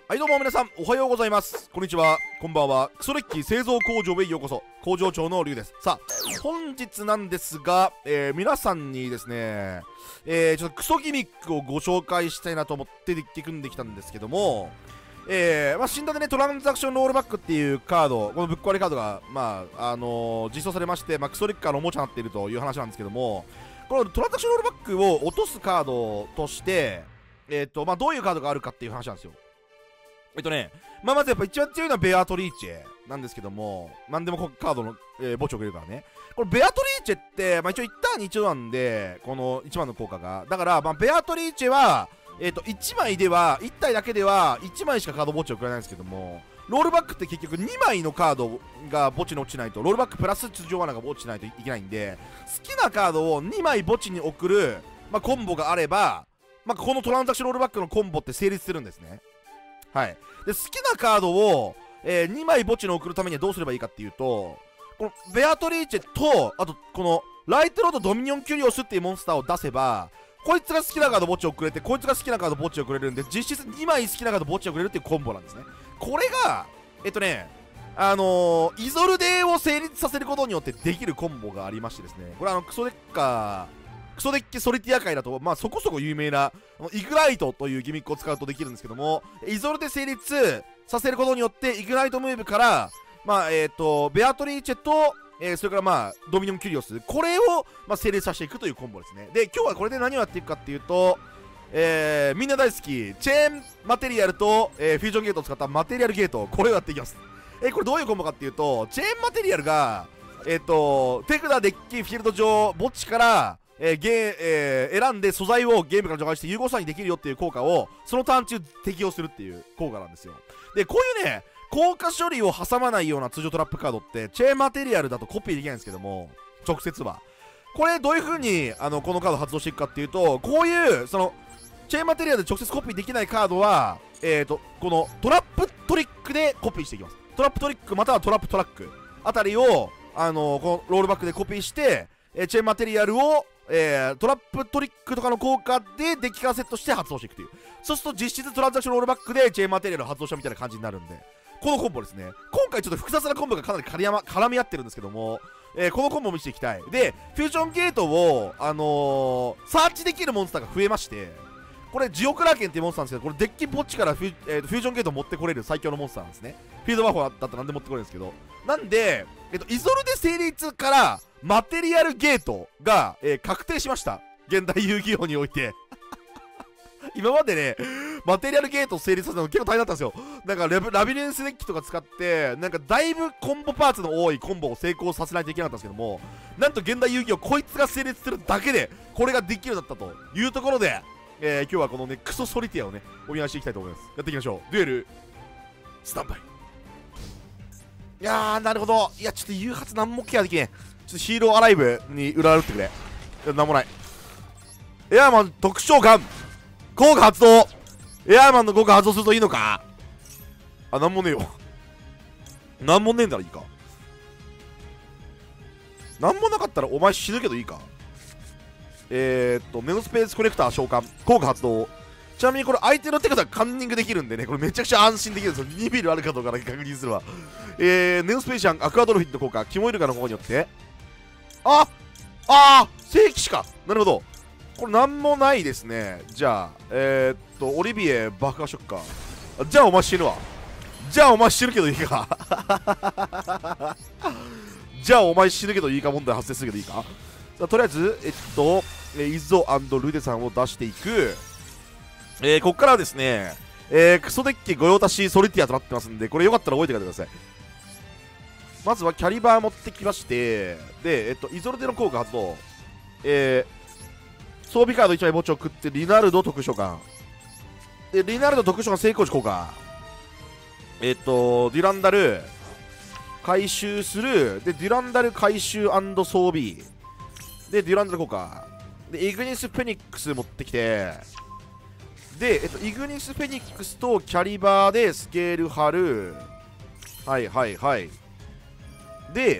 はいどうも皆さんおはようございます。こんにちは、こんばんは。クソデッキ製造工場へようこそ。工場長のリュウです。さあ本日なんですが、皆さんにですね、ちょっとクソギミックをご紹介したいなと思ってデッキ組んできたんですけども、新だでね、トランザクションロールバックっていうカード、このぶっ壊れカードが、実装されまして、クソデッカーのおもちゃになっているという話なんですけども、このトランザクションロールバックを落とすカードとして、どういうカードがあるかっていう話なんですよ。まずやっぱ一番強いのはベアトリーチェなんですけども、なんでもカードの、墓地をくれるからね。これベアトリーチェって、一応1ターンに一度なんで、この1番の効果が。だから、ベアトリーチェは、1枚では、1体だけでは1枚しかカード墓地をくれないんですけども、ロールバックって結局2枚のカードが墓地に落ちないと、ロールバックプラス通常罠が落ちないといけないんで、好きなカードを2枚墓地に送る、コンボがあれば、このトランザクションロールバックのコンボって成立するんですね。はい。で、好きなカードを、2枚墓地に送るためにはどうすればいいかっていうと、このベアトリーチェと、あとこのライトロードドミニオンキュリオスっていうモンスターを出せば、こいつが好きなカード墓地をくれて、こいつが好きなカード墓地をくれるんで、実質2枚好きなカード墓地をくれるっていうコンボなんですね。これが、イゾルデーを成立させることによってできるコンボがありましてですね、これクソデッキソリティア界だと、そこそこ有名なイグナイトというギミックを使うとできるんですけども、イゾルで成立させることによってイグナイトムーブから、ベアトリーチェと、それからドミニオンキュリオス、これを、成立させていくというコンボですね。で、今日はこれで何をやっていくかっていうと、みんな大好きチェーンマテリアルと、フュージョンゲートを使ったマテリアルゲート、これをやっていきます。これどういうコンボかっていうと、チェーンマテリアルが手札、デッキ、フィールド上、墓地から選んで素材をゲームから除外して融合作にできるよっていう効果をそのターン中適用するっていう効果なんですよ。で、こういうね、効果処理を挟まないような通常トラップカードってチェーンマテリアルだとコピーできないんですけども、直接はこれどういう風にこのカード発動していくかっていうと、こういうそのチェーンマテリアルで直接コピーできないカードはこのトラップトリックでコピーしていきます。トラップトリックまたはトラップトラックあたりをこのロールバックでコピーしてチェーンマテリアルをトラップトリックとかの効果でデッキからセットして発動していくという、そうすると実質トランザクションロールバックでチェーンマテリアルを発動したみたいな感じになるんで、このコンボですね。今回ちょっと複雑なコンボがかなり絡み合ってるんですけども、このコンボを見せていきたい。で、フュージョンゲートをサーチできるモンスターが増えまして、これジオクラーケンっていうモンスターなんですけど、これデッキ墓地からフュージョンゲートを持ってこれる最強のモンスターなんですね。フィールドバフォーだったら何で持ってこれるんですけど、なんで、イゾルで成立からマテリアルゲートが、確定しました。現代遊戯王において今までね、マテリアルゲートを成立させるの結構大変だったんですよ。なんかラビリンスデッキとか使って、なんかだいぶコンボパーツの多いコンボを成功させないといけなかったんですけども、なんと現代遊戯王こいつが成立するだけでこれができるようになったというところで、今日はこのね、クソソリティアをね、お見合いしていきたいと思います。やっていきましょう。デュエルスタンバイ。いやー、なるほど。いや、ちょっと誘発なんもケアできねえ。ちょっとヒーローアライブに裏打ってくれ。いや、なんもない。エアーマン特殊召喚効果発動。エアーマンの効果発動するといいのか。あ、なんもねえよ。なんもねえんだらいいか。なんもなかったらお前死ぬけどいいか。ネオスペースコネクター召喚効果発動。ちなみにこれ相手の手札カンニングできるんでね、これめちゃくちゃ安心できるんですよ。2ビルあるかどうかだけ確認するわ。ネオスペーシャンアクアドルフィンの効果、キモイルカの効果によって、聖騎士か。なるほど。これなんもないですね。じゃあ、オリビエ爆破ショッカー。じゃあお前死ぬわ。じゃあお前死ぬけどいいか。じゃあお前死ぬけどいいか問題発生するけどいいか。とりあえず、イゾ&ルデさんを出していく。こっからはですね、クソデッキ御用達ソリティアとなってますんで、これよかったら覚えておいてください。まずはキャリバー持ってきまして、で、イゾルデの効果発動。装備カード1枚墓地を食って、リナルド特殊召喚。で、リナルド特殊召喚成功時効果。デュランダル、回収する。で、デュランダル回収&装備。で、デュランダル効果。で、イグニス・フェニックス持ってきて、で、イグニス・フェニックスとキャリバーでスケール貼る。はいはいはい。で、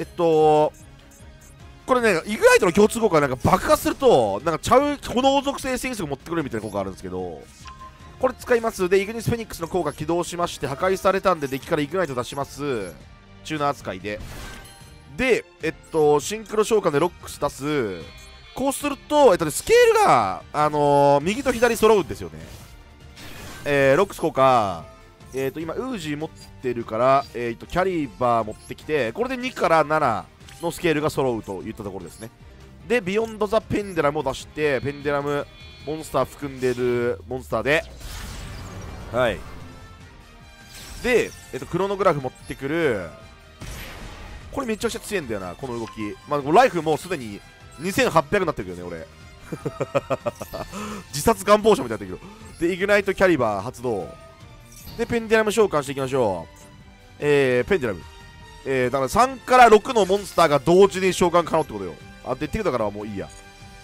これね、イグナイトの共通効果はなんか爆発すると、なんかちゃう炎属性戦術を持ってくるみたいな効果があるんですけど、 これ使います。で、イグニスフェニックスの効果起動しまして、破壊されたんでデッキからイグナイト出します。チューナー扱いで。で、シンクロ召喚でロックス出す。こうすると、スケールが、右と左揃うんですよね。ロックス効果、今、ウージー持ってるから、キャリバー持ってきて、これで2から7のスケールが揃うといったところですね。で、ビヨンド・ザ・ペンデラムを出して、ペンデラム、モンスター含んでるモンスターで、はい。で、クロノグラフ持ってくる。これめちゃくちゃ強いんだよな、この動き。まあ、ライフもうすでに2800になってるけどね、俺。自殺願望者みたいになってるけど。で、イグナイトキャリバー発動。で、ペンデラム召喚していきましょう。ペンデラム。だから3から6のモンスターが同時に召喚可能ってことよ。あ、で、手だからもういいや。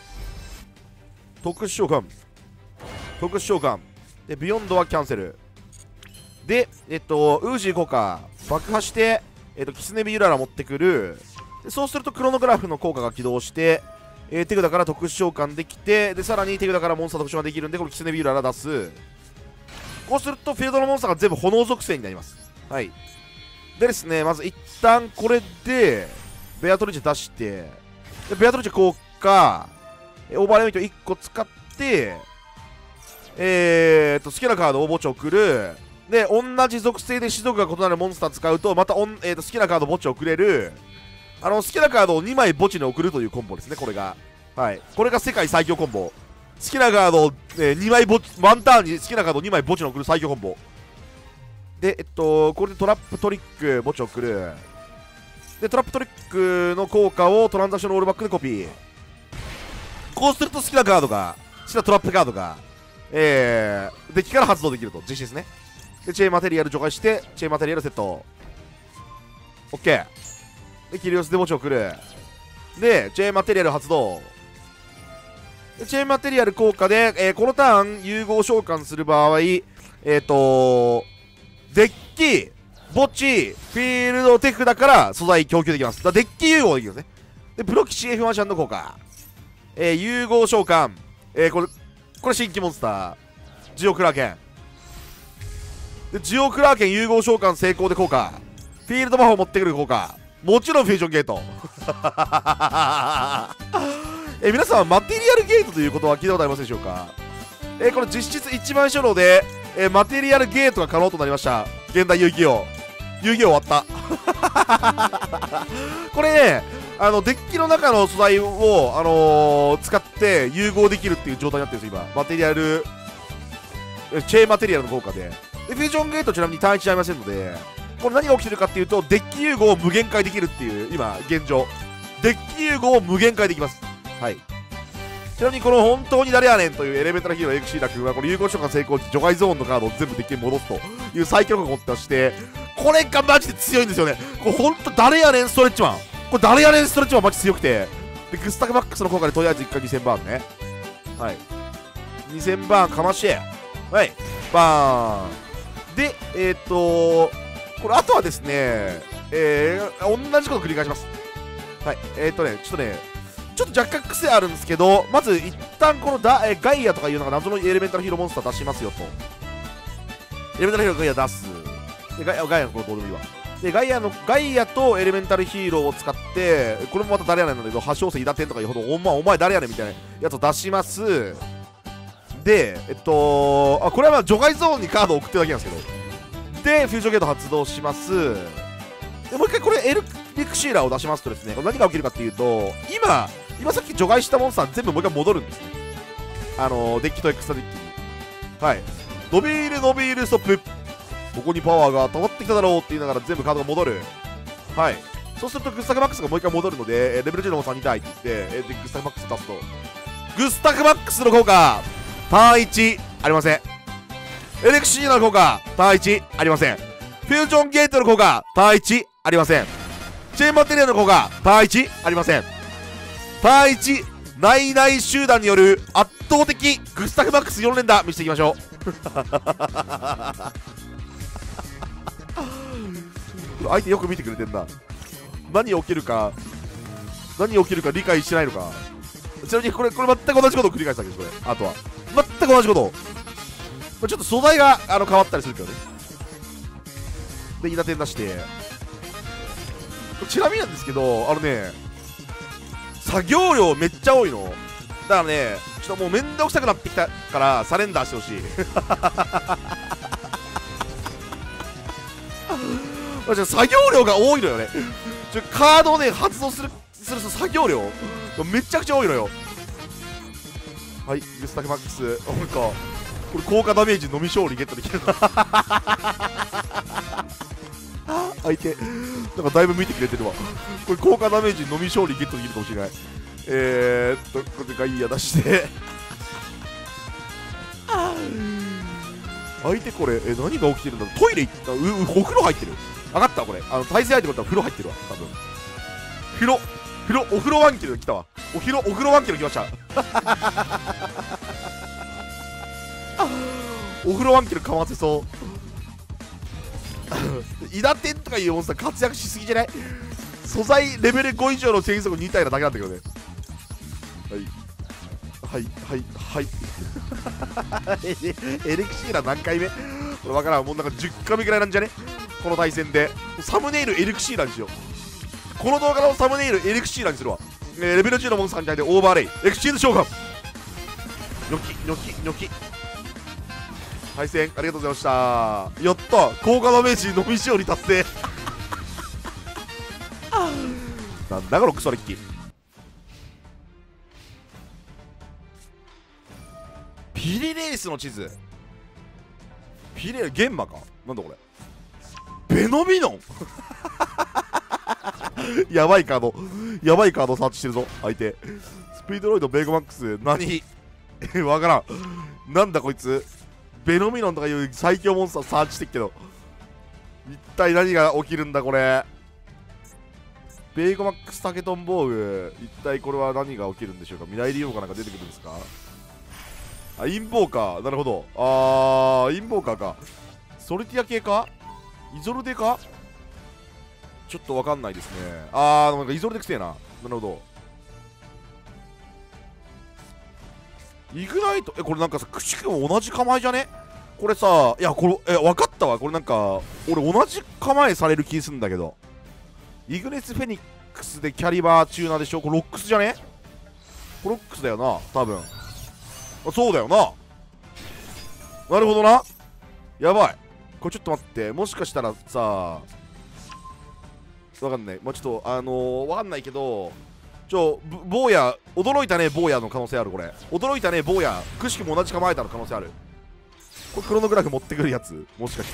特殊召喚。特殊召喚。で、ビヨンドはキャンセル。で、ウージー効果。爆破して、キツネビユララ持ってくる。でそうするとクロノグラフの効果が起動して、手札から特殊召喚できて、で、さらに手札からモンスター特殊ができるんで、これキツネビユララ出す。こうすると、フィールドのモンスターが全部炎属性になります。はい。でですね、まず一旦これで、ベアトリチェ出して、でベアトリチェ効果、オーバーレミット1個使って、好きなカードを墓地送る。で、同じ属性で種族が異なるモンスター使うと、また好きなカード墓地送れる。好きなカードを2枚墓地に送るというコンボですね、これが。はい。これが世界最強コンボ。好きなカードを、2枚ワンターンに好きなカードを2枚墓地に送る最強コンボ。で、これでトラップトリック墓地送る。で、トラップトリックの効果をトランザクションロールバックでコピー。こうすると好きなカードが、好きなトラップカードが、デッキから発動できると。実施ですね。で、チェーンマテリアル除外して、チェーンマテリアルセット。OK。で、キリオスで墓地送る。で、チェーンマテリアル発動。でチェーンマテリアル効果で、このターン融合召喚する場合、デッキ、墓地、フィールド、手札から素材供給できます。だデッキ融合できるんですね。で、プロキシ F マシャンの効果。融合召喚。これ新規モンスター。ジオクラーケン。で、ジオクラーケン融合召喚成功で効果。フィールド魔法持ってくる効果。もちろんフュージョンゲート。皆さんはマテリアルゲートということは聞いたことありますでしょうか。これ実質一番初老で、マテリアルゲートが可能となりました。現代遊戯王。遊戯王終わった。これね、デッキの中の素材を、使って融合できるっていう状態になってるんですよ、今。マテリアル、チェーンマテリアルの効果で。で、フュージョンゲートちなみに単一ありませんので、これ何が起きてるかっていうと、デッキ融合を無限化できるっていう、今、現状。デッキ融合を無限化できます。はい。ちなみにこの本当に誰やねんというエレメンタルヒーローエクシーラ君はこの融合召喚成功時除外ゾーンのカードを全部デッキに戻すという最強力を持ってまして、これがマジで強いんですよね。これ本当誰やねんストレッチマン。これ誰やねんストレッチマンマジ強くて。で、グスタクマックスの効果でとりあえず1回2000バーンね。はい。2000バーンかまし。はい。バーン。で、これあとはですね、同じこと繰り返します。はい。ちょっと若干癖あるんですけど、まず一旦このガイアとかいうのが謎のエレメンタルヒーローモンスター出しますよと。エレメンタルヒーローガイア出す。で、ガイアのこれどうでもいいわ。で、ガイアとエレメンタルヒーローを使って、これもまた誰やねんなんだけど、破傷性伊達天とかいうほど、お前誰やねんみたいなやつを出します。で、これはまあ除外ゾーンにカードを送ってるだけなんですけど。で、フュージョンゲート発動します。で、もう一回これエルクシーラーを出しますとですね、何が起きるかっていうと、今さっき除外したモンスター全部もう一回戻るんですね。デッキとエクストラデッキに。はい。伸びるストップ。ここにパワーが溜まってきただろうって言いながら全部カードが戻る。はい。そうするとグスタクマックスがもう一回戻るので、レベル10のモンスター2体って言って、で、グスタクマックス出すと。グスタクマックスの効果、ターン1、ありません。エレクシーラーの効果、ターン1、ありません。フュージョンゲートの効果、ターン1、ありません。チェーンマテリアルの効果、ターン1、ありません。ターン1、内々集団による圧倒的グスタクマックス4連打見せていきましょう。相手よく見てくれてんな。何起きるか理解してないのか。ちなみにこれ全く同じことを繰り返したわけです。これあとは全く同じことをあ、ちょっと素材が変わったりするけどね。で稲点出して、ちなみになんですけど、作業量めっちゃ多いのだからね、ちょっともうめんどくさくなってきたからサレンダーしてほしい作業量が多いのよね。カードをね発動する作業量めちゃくちゃ多いのよ。はい、グスタフマックス、なんかこれ効果ダメージ飲み勝利ゲットできる相手なんかだいぶ見てくれてるわ。これ効果ダメージ飲み勝利ゲットできるかもしれない。これガイア出して相手これ何が起きてるんだろう。トイレ行った、お風呂入ってる。分かった、これ対戦相手ことは風呂入ってるわ多分。お風呂ワンキル来たわ。お風呂ワンキル来ましたお風呂ワンキルかませそうイダテンとかいうモンスター活躍しすぎじゃない？素材レベル5以上の戦速2体なだけなんだけどね。はいエレクシーラ何回目？これ分からん。もうなんか10回目ぐらいなんじゃねこの対戦で。サムネイルエレクシーラにしよう。この動画のサムネイルエレクシーラにするわ。レベル10のモンスターに対してオーバーレイエクシーズ召喚ニョキ対戦ありがとうございました。やった、効果ダメージ飲み勝利達成なんだこのクソレッキ。ピリレースの地図、ピリレ玄魔かなんだこれ。ベノミノンやばいカードサーチしてるぞ相手。スピードロイドベーゴマックス何わからん。なんだこいつ。ベノミノンとかいう最強モンスターサーチしてっけど、一体何が起きるんだこれ。ベーゴマックスタケトンボーグ、一体これは何が起きるんでしょうか。未来利用かなんか出てくるんですか。あ、インボーカー、なるほど。インボーカーか。ソルティア系かイゾルデかちょっとわかんないですね。なんかイゾルデくせえな。なるほど。イグナイト、これなんかさ、くしくも同じ構えじゃねこれさ。いや、これ、わかったわ。これなんか、俺同じ構えされる気すんだけど。イグネス・フェニックスでキャリバーチューナーでしょ。これロックスじゃねこれロックスだよな、多分。そうだよな。なるほどな。やばい。これちょっと待って。もしかしたらさ、わかんない。まあ、ちょっと、わかんないけど、坊や、驚いたね、坊やの可能性ある、これ。驚いたね、坊や。くしくも同じ構えたの可能性ある。これ、クロノグラフ持ってくるやつもしかして。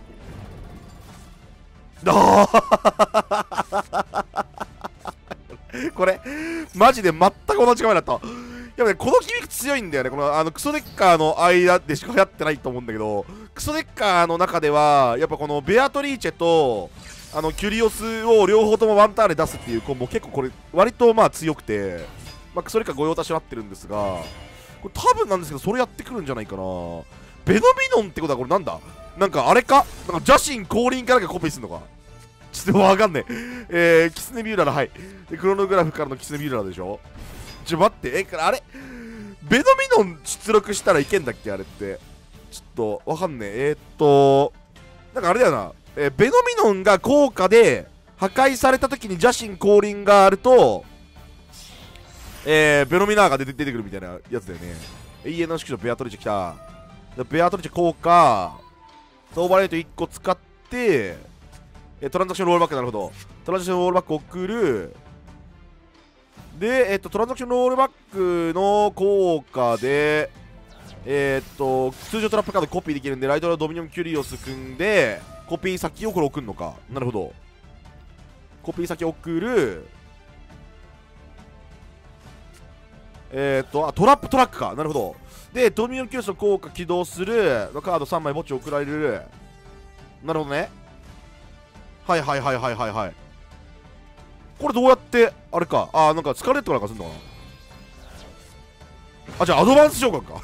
これ、マジで全く同じ構えだった。やばい、このギミック強いんだよね。この、クソデッカーの間でしか流行ってないと思うんだけど、クソデッカーの中では、やっぱこのベアトリーチェと、キュリオスを両方ともワンターンで出すっていうコンボ、結構これ割とまあ強くて、クソデッカー御用達になってるんですが、これ多分なんですけど、それやってくるんじゃないかな。ベノミノンってことはこれなんだ、なんかあれか、なんか邪神降臨からかコピーするのか、ちょっとわかんねえ。キツネビューララ、はい。でクロノグラフからのキツネビューララでしょ。待って、あれベノミノン出力したらいけんだっけあれって。ちょっとわかんねえ。なんかあれだよな。ベノミノンが効果で破壊された時に邪神降臨があると、ベノミナーが出てくるみたいなやつだよね。永遠の宿女ベアトリチェ来た。ベアトリチェ効果、オーバーレイト1個使って、トランザクションロールバック、なるほど。トランザクションロールバック送る。で、トランザクションロールバックの効果で、通常トラップカードコピーできるんで、ライトラドミニオンキュリオス組んで、コピー先をこれ送るのか。なるほど。コピー先送る。トラップトラックか。なるほど。で、ドミニオンキュリオスの効果起動するのカード3枚墓地送られる。なるほどね。はい。これどうやって、あれか。なんかスカーレットなんかするのかな。じゃあアドバンス召喚か。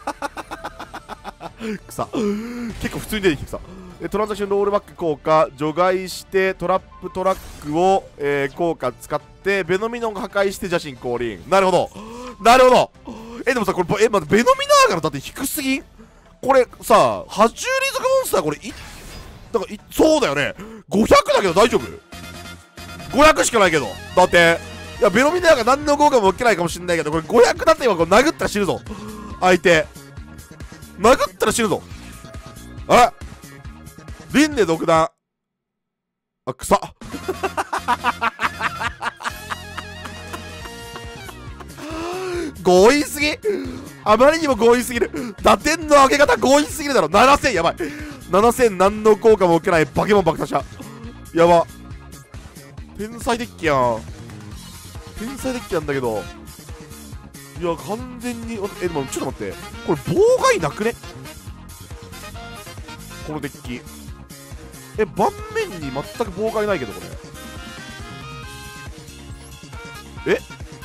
草。結構普通に出てきてさ。トランザクションロールバック効果除外してトラップトラックを、効果使ってベノミノンが破壊して邪神降臨。なるほどでもさこれ待って、ベノミナーガのだって低すぎん。 これさ、爬虫類族モンスターこれだからそうだよね。500だけど大丈夫？ 500 しかないけど。だって、いや、ベロミナーが何の効果も受けないかもしんないけど、これ500だって今これ殴ったら死ぬぞ。相手。殴ったら死ぬぞ。あ輪廻独断。あ、草。強引すぎ。あまりにも強引すぎる。打点の上げ方強引すぎるだろ。7000やばい。7000何の効果も受けないバケモン爆打者。やば。天才デッキやん。天才デッキなんだけど。いや、完全に。でもちょっと待って。これ、妨害なくね？このデッキ。盤面に全く妨害ないけど、これ。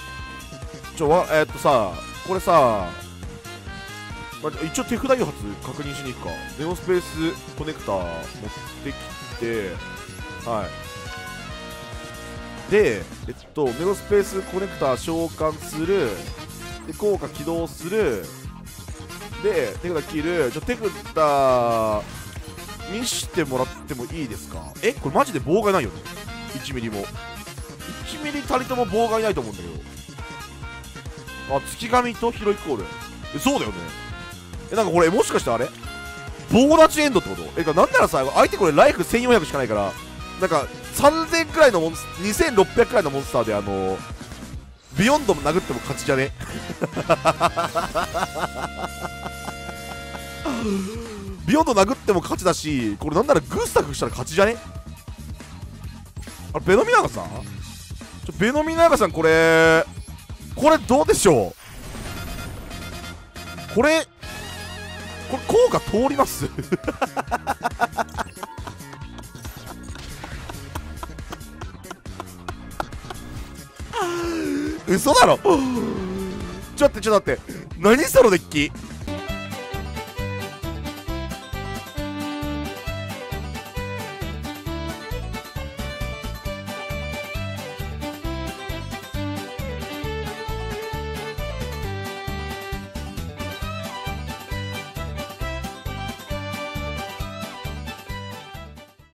さ、これさ、一応手札誘発確認しに行くか。ネオスペースコネクタ持ってきて、はい。で、ネオスペースコネクタ召喚する。で、効果起動する。で、手札切る。手札見してもらってもいいですか？これマジで妨害ないよね。1ミリも。1ミリたりとも妨害ないと思うんだけど。あ、月神とヒロイコール。そうだよね。なんかこれ、もしかしてあれ棒立ちエンドってこと？なんならさ、相手これライフ1400しかないから、なんか、3000くらいのモンス、2600くらいのモンスターでビヨンドも殴っても勝ちじゃね？ビヨンド殴っても勝ちだし、これなんならグスタフしたら勝ちじゃね？あれ、ベノミナーガさん？ベノミナーガさんこれどうでしょう？これ効果通ります？嘘だろ。ちょっと待って。何そのデッキ？